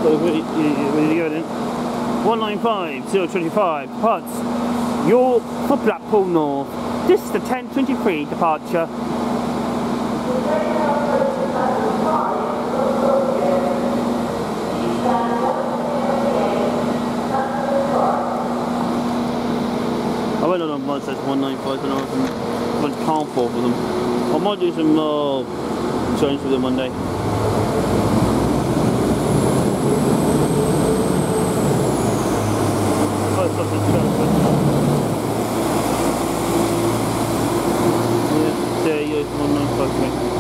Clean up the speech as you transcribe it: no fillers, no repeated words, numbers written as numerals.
Where did you go then? 195-025. Puds. York for Blackpool North. This is the 10:23 departure. I went on once, that's 195 and I went to Garforth with them. I might do some change with them one day. Oh, it's something yeah, there you go, 195.